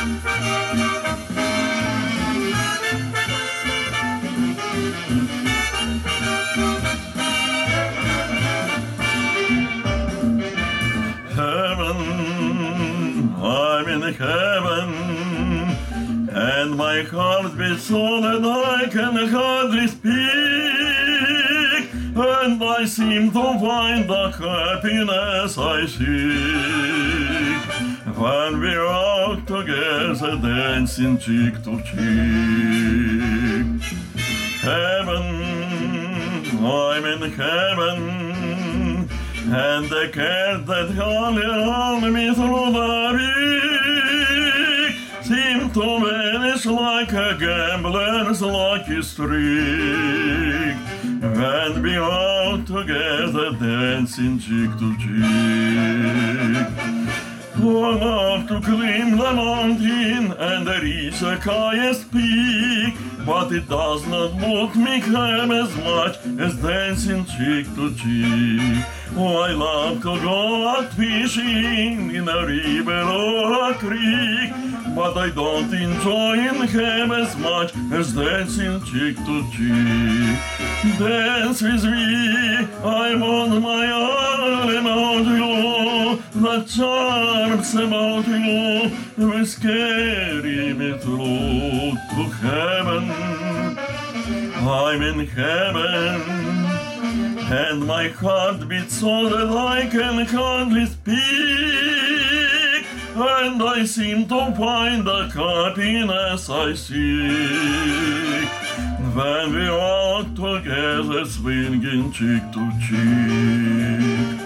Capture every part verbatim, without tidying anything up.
I'm in heaven, and my heart beats so that I can hardly speak, and I seem to find the happiness I seek when we're out together dancing cheek to cheek. Heaven, I'm in heaven, and the cat that hung around me through the week seemed to vanish like a gambler's lucky streak when we all together dancing cheek to cheek. Long enough to climb the mountain and reach the highest peak, but it does not look me half as much as dancing cheek to cheek. Oh, I love to go out fishing in a river or a creek, but I don't enjoy it half as much as dancing cheek to cheek. Dance with me, I want my arm about you. The charms about you will carry me through to heaven. I'm in heaven, and my heart beats so that I can hardly speak, and I seem to find the happiness I seek when we walk together swinging cheek to cheek.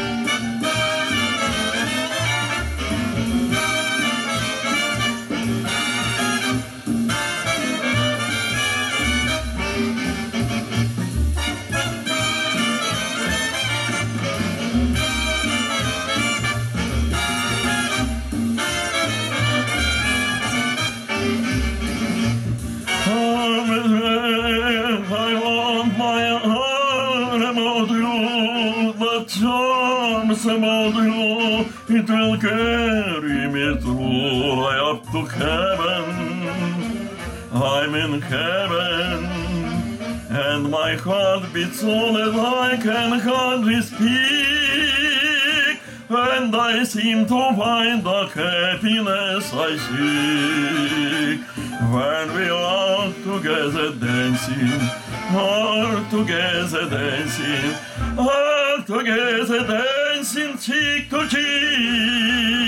Charms about you, it will carry me through right up to heaven. I'm in heaven, and my heart beats so that I can hardly speak, and I seem to find the happiness I seek when we are together dancing, all together dancing, all together dancing cheek to cheek.